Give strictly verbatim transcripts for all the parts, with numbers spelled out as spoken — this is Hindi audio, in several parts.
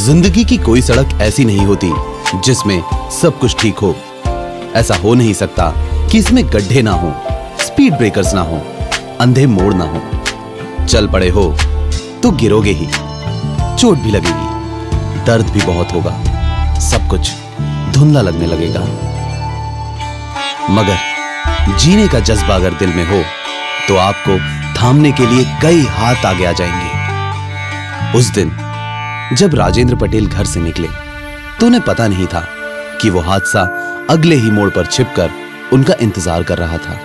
जिंदगी की कोई सड़क ऐसी नहीं होती जिसमें सब कुछ ठीक हो। ऐसा हो नहीं सकता कि इसमें गड्ढे ना हो, स्पीड ब्रेकर्स ना हो, अंधे मोड़ ना हो। चल पड़े हो तो गिरोगे ही, चोट भी लगेगी, दर्द भी बहुत होगा, सब कुछ धुंधला लगने लगेगा। मगर जीने का जज्बा अगर दिल में हो तो आपको थामने के लिए कई हाथ आगे आ जाएंगे। उस दिन जब राजेंद्र पटेल घर से निकले तो उन्हें पता नहीं था कि वो हादसा अगले ही मोड़ पर छिपकर उनका इंतजार कर रहा था।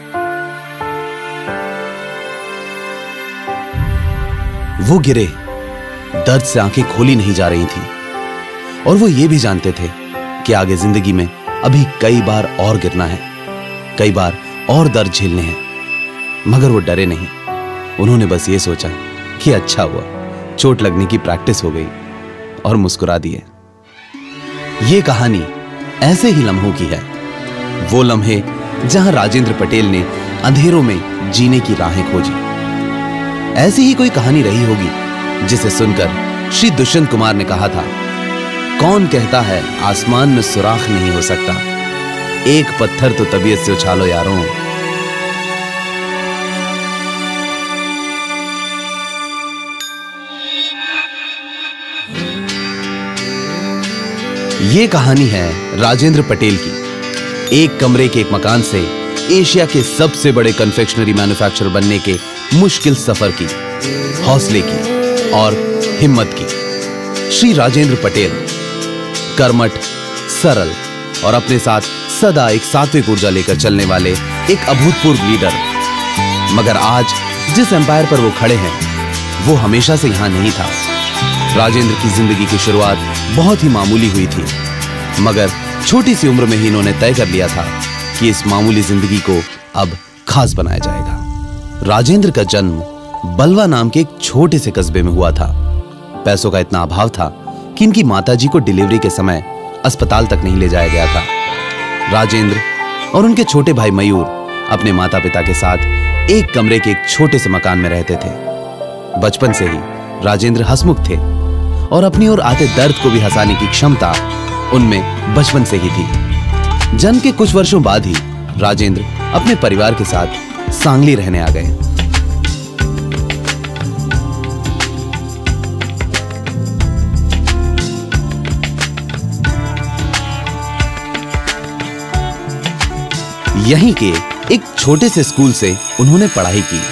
वो गिरे, दर्द से आंखें खोली नहीं जा रही थी और वो ये भी जानते थे कि आगे जिंदगी में अभी कई बार और गिरना है, कई बार और दर्द झेलने हैं। मगर वो डरे नहीं। उन्होंने बस ये सोचा कि अच्छा हुआ चोट लगने की प्रैक्टिस हो गई और मुस्कुरा दिए। ये कहानी ऐसे ही लम्हों की है, वो लम्हे जहां राजेंद्र पटेल ने अंधेरों में जीने की राहें खोजी। ऐसी ही कोई कहानी रही होगी जिसे सुनकर श्री दुष्यंत कुमार ने कहा था, कौन कहता है आसमान में सुराख नहीं हो सकता, एक पत्थर तो तबीयत से उछालो यारों। ये कहानी है राजेंद्र पटेल की। एक कमरे के एक मकान से एशिया के सबसे बड़े कन्फेक्शनरी मैन्युफैक्चरर बनने के मुश्किल सफर की, हौसले की और हिम्मत की। श्री राजेंद्र पटेल कर्मठ, सरल और अपने साथ सदा एक सात्विक ऊर्जा लेकर चलने वाले एक अभूतपूर्व लीडर। मगर आज जिस एम्पायर पर वो खड़े हैं वो हमेशा से यहां नहीं था। राजेंद्र की जिंदगी की शुरुआत बहुत ही मामूली हुई थी, मगर छोटी सी उम्र में ही इन्होंने तय कर लिया था कि इस मामूली जिंदगी को अब खास बनाया जाएगा। राजेंद्र का जन्म बलवा नाम के एक छोटे से कस्बे में हुआ था। पैसों का इतना अभाव था कि इनकी माताजी को डिलीवरी के समय अस्पताल तक नहीं ले जाया गया था। राजेंद्र और उनके छोटे भाई मयूर अपने माता पिता के साथ एक कमरे के एक छोटे से मकान में रहते थे। बचपन से ही राजेंद्र हंसमुख थे और अपनी ओर आते दर्द को भी हंसाने की क्षमता उनमें बचपन से ही थी। जन्म के कुछ वर्षों बाद ही राजेंद्र अपने परिवार के साथ सांगली रहने आ गए। यहीं के एक छोटे से स्कूल से उन्होंने पढ़ाई की।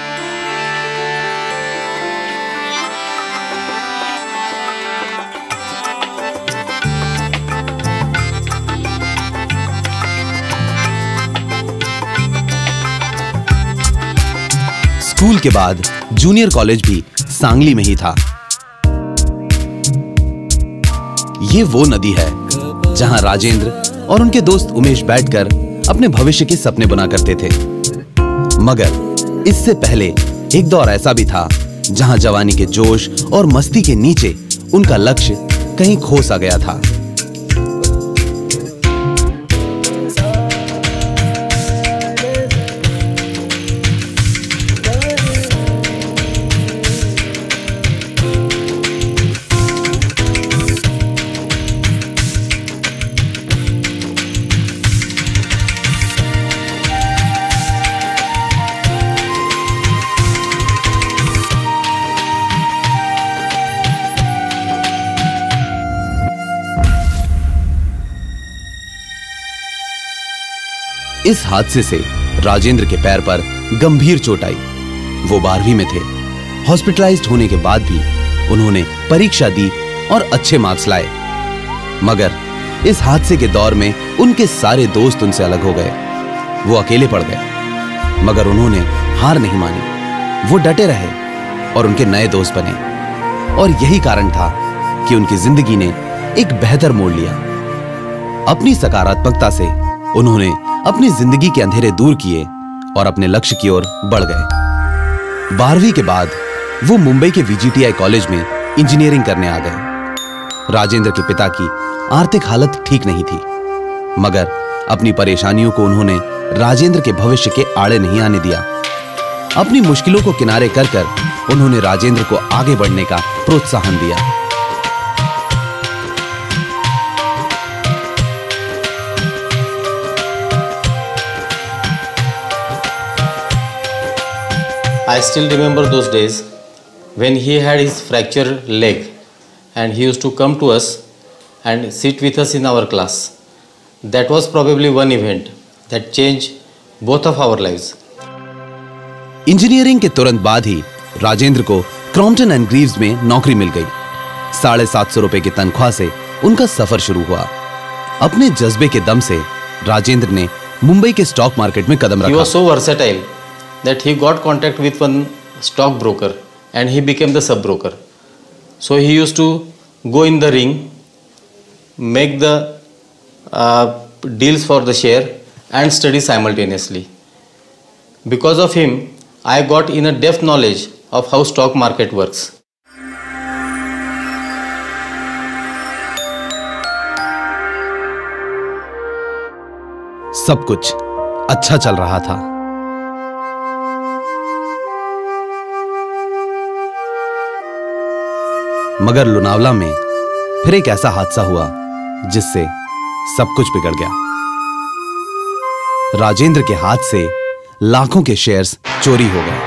स्कूल के बाद जूनियर कॉलेज भी सांगली में ही था। ये वो नदी है जहां राजेंद्र और उनके दोस्त उमेश बैठकर अपने भविष्य के सपने बुना करते थे। मगर इससे पहले एक दौर ऐसा भी था जहां जवानी के जोश और मस्ती के नीचे उनका लक्ष्य कहीं खो सा गया था। इस हादसे से राजेंद्र के पैर पर गंभीर चोट आई। वो बारहवीं में थे। हॉस्पिटलाइज्ड होने के बाद भी उन्होंने परीक्षा दी और अच्छे मार्क्स लाए। मगर इस हादसे के दौर में उनके सारे दोस्त उनसे अलग हो गए। वो अकेले पड़ गए, मगर उन्होंने हार नहीं मानी। वो डटे रहे और उनके नए दोस्त बने। और यही कारण था कि उनकी जिंदगी ने एक बेहतर मोड़ लिया। अपनी सकारात्मकता से उन्होंने अपनी जिंदगी के अंधेरे दूर किए और अपने लक्ष्य की ओर बढ़ गए। बारहवीं के बाद वो मुंबई के वीजीटीआई कॉलेज में इंजीनियरिंग करने आ गए। राजेंद्र के पिता की आर्थिक हालत ठीक नहीं थी, मगर अपनी परेशानियों को उन्होंने राजेंद्र के भविष्य के आड़े नहीं आने दिया। अपनी मुश्किलों को किनारे कर कर उन्होंने राजेंद्र को आगे बढ़ने का प्रोत्साहन दिया। I still remember those days when he had his fractured leg and he used to come to us and sit with us in our class. That was probably one event that changed both of our lives. Engineering के तुरंत बाद ही राजेंद्र को क्रॉम्पटन एंड ग्रीव्स में नौकरी मिल गई। साढ़े सात सौ रुपए की तनख्वाह से उनका सफर शुरू हुआ। अपने जज्बे के दम से राजेंद्र ने मुंबई के स्टॉक मार्केट में कदम रखा। He was so versatile that he got contact with one stock broker and he became the sub broker. So he used to go in the ring, make the uh, deals for the share and study simultaneously. Because of him, I got in a depth knowledge of how stock market works. सब कुछ अच्छा चल रहा था। मगर लोनावला में फिर एक ऐसा हादसा हुआ जिससे सब कुछ बिगड़ गया। राजेंद्र के हाथ से लाखों के शेयर्स चोरी हो गए।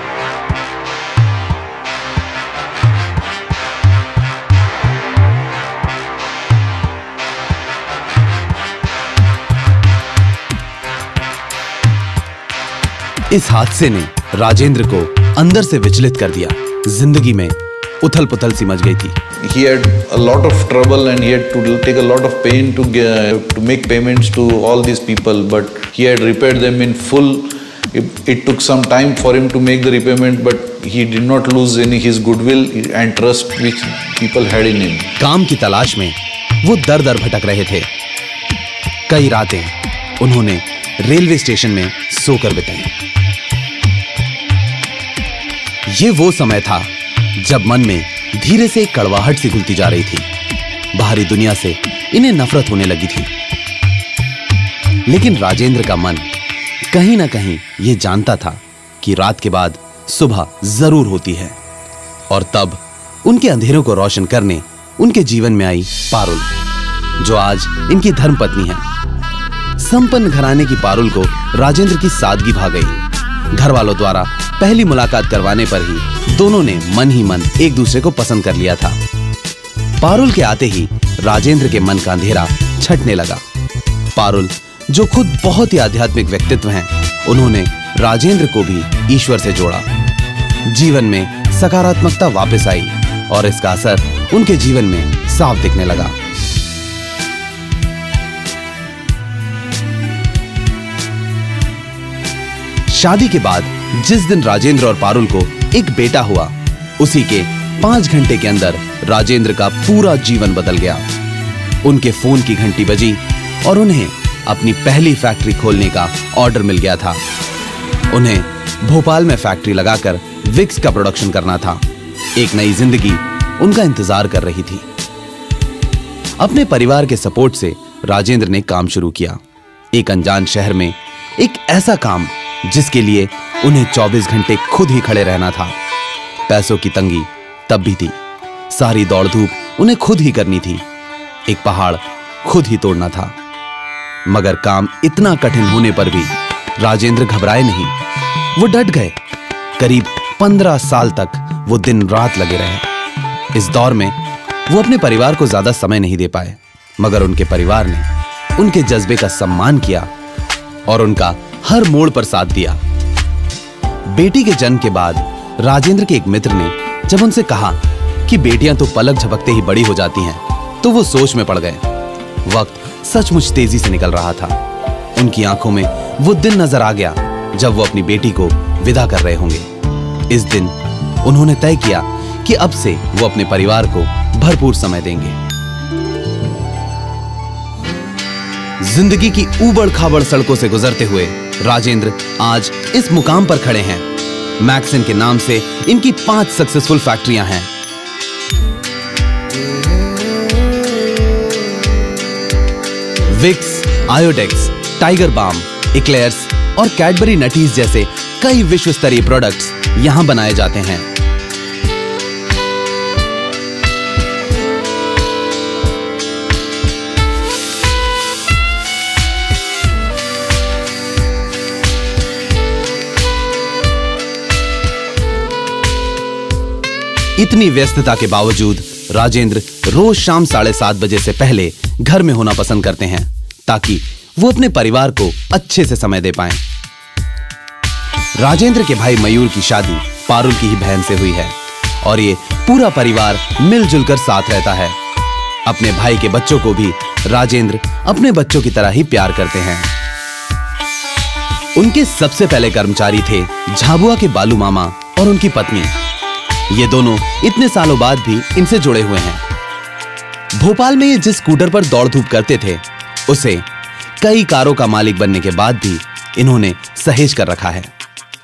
इस हादसे ने राजेंद्र को अंदर से विचलित कर दिया। जिंदगी में उथल पुथल सी मच गई थी। He had a lot of trouble and he had to take a lot of pain to get, to make payments to all these people, but he had repaid them in full. It, it took some time for him to make the repayment, but he did not lose any his goodwill and trust which people had in him. काम की तलाश में वो दर दर भटक रहे थे। कई रातें उन्होंने रेलवे स्टेशन में सोकर बिताई। ये वो समय था जब मन में धीरे से एक कड़वाहट सी घुलती जा रही थी। बाहरी दुनिया से इन्हें नफरत होने लगी थी। लेकिन राजेंद्र का मन कहीं ना कहीं ये जानता था कि रात के बाद सुबह जरूर होती है। और तब उनके अंधेरों को रोशन करने उनके जीवन में आई पारुल, जो आज इनकी धर्मपत्नी है। संपन्न घराने की पारुल को राजेंद्र की सादगी भा गई। घर वालों द्वारा पहली मुलाकात करवाने पर ही दोनों ने मन ही मन एक दूसरे को पसंद कर लिया था। पारुल के आते ही राजेंद्र के मन का अंधेरा छटने लगा। पारुल, जो खुद बहुत ही आध्यात्मिक व्यक्तित्व हैं, उन्होंने राजेंद्र को भी ईश्वर से जोड़ा। जीवन में सकारात्मकता वापस आई और इसका असर उनके जीवन में साफ दिखने लगा। शादी के बाद जिस दिन राजेंद्र और पारुल को एक बेटा हुआ, उसी के पांच घंटे के अंदर राजेंद्र का पूरा जीवन बदल गया। उनके फोन की घंटी बजी और उन्हें अपनी पहली फैक्ट्री खोलने का ऑर्डर मिल गया था। उन्हें भोपाल में फैक्ट्री लगाकर विक्स का प्रोडक्शन करना था। एक नई जिंदगी उनका इंतजार कर रही थी। अपने परिवार के सपोर्ट से राजेंद्र ने काम शुरू किया। एक अनजान शहर में एक ऐसा काम जिसके लिए उन्हें चौबीस घंटे खुद ही खड़े रहना था। पैसों की तंगी तब भी थी। सारी दौड़ धूप उन्हें खुद ही करनी थी। एक पहाड़ खुद ही तोड़ना था। मगर काम इतना कठिन होने पर भी राजेंद्र घबराए नहीं। वो डट गए। करीब पंद्रह साल तक वो दिन रात लगे रहे। इस दौर में वो अपने परिवार को ज्यादा समय नहीं दे पाए, मगर उनके परिवार ने उनके जज्बे का सम्मान किया और उनका हर मोड़ पर साथ दिया। बेटी के जन्म के बाद राजेंद्र के एक मित्र ने जब उनसे कहा कि बेटियां तो पलक झपकते ही बड़ी हो जाती हैं, तो वो सोच में पड़ गए। वक्त सचमुच तेजी से निकल रहा था। उनकी आंखों में वो दिन नजर आ गया जब वो अपनी बेटी को विदा कर रहे होंगे। इस दिन उन्होंने तय किया कि अब से वो अपने परिवार को भरपूर समय देंगे। जिंदगी की ऊबड़ खाबड़ सड़कों से गुजरते हुए राजेंद्र आज इस मुकाम पर खड़े हैं। मैक्सिन के नाम से इनकी पांच सक्सेसफुल फैक्ट्रियां हैं। Vicks, Iodex, Tiger Balm, Eclairs और कैडबरी नटीज जैसे कई विश्व स्तरीय प्रोडक्ट्स यहां बनाए जाते हैं। इतनी व्यस्तता के बावजूद राजेंद्र रोज शाम साढ़े सात बजे से पहले घर में होना पसंद करते हैं ताकि वो अपने परिवार को अच्छे से समय दे पाएं। राजेंद्र के भाई मयूर की शादी पारुल की ही बहन से हुई है और ये पूरा परिवार मिलजुल कर साथ रहता है। अपने भाई के बच्चों को भी राजेंद्र अपने बच्चों की तरह ही प्यार करते हैं। उनके सबसे पहले कर्मचारी थे झाबुआ के बालू मामा और उनकी पत्नी। ये दोनों इतने सालों बाद भी इनसे जुड़े हुए हैं। भोपाल में ये जिस स्कूटर पर दौड़ धूप करते थे उसे कई कारों का मालिक बनने के बाद भी इन्होंने सहेज कर रखा है।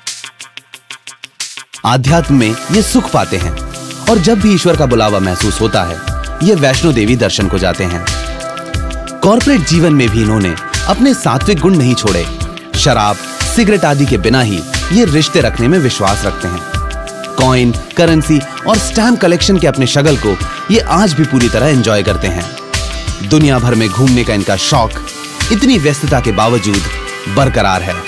आध्यात्म में ये सुख पाते हैं और जब भी ईश्वर का बुलावा महसूस होता है ये वैष्णो देवी दर्शन को जाते हैं। कॉर्पोरेट जीवन में भी इन्होंने अपने सात्विक गुण नहीं छोड़े। शराब, सिगरेट आदि के बिना ही ये रिश्ते रखने में विश्वास रखते हैं। कॉइन, करेंसी और स्टैम्प कलेक्शन के अपने शगल को ये आज भी पूरी तरह एंजॉय करते हैं। दुनिया भर में घूमने का इनका शौक इतनी व्यस्तता के बावजूद बरकरार है।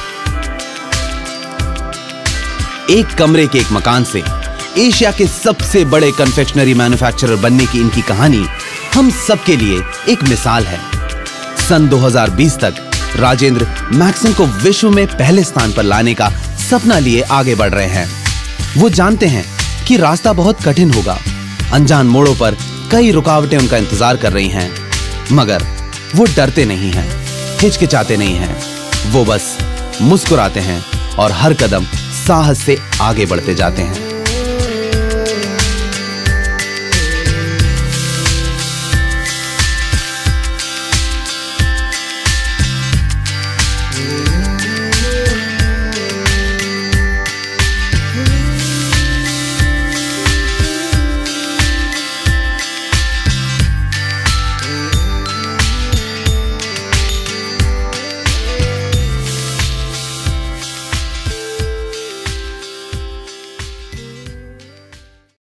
एक कमरे के एक मकान से एशिया के सबसे बड़े कन्फेक्शनरी मैन्युफैक्चरर बनने की इनकी कहानी हम सबके लिए एक मिसाल है। सन दो हज़ार बीस तक राजेंद्र मैक्सन को विश्व में पहले स्थान पर लाने का सपना लिए आगे बढ़ रहे हैं। वो जानते हैं कि रास्ता बहुत कठिन होगा। अनजान मोड़ों पर कई रुकावटें उनका इंतजार कर रही हैं, मगर वो डरते नहीं हैं, हिचकिचाते नहीं हैं। वो बस मुस्कुराते हैं और हर कदम साहस से आगे बढ़ते जाते हैं।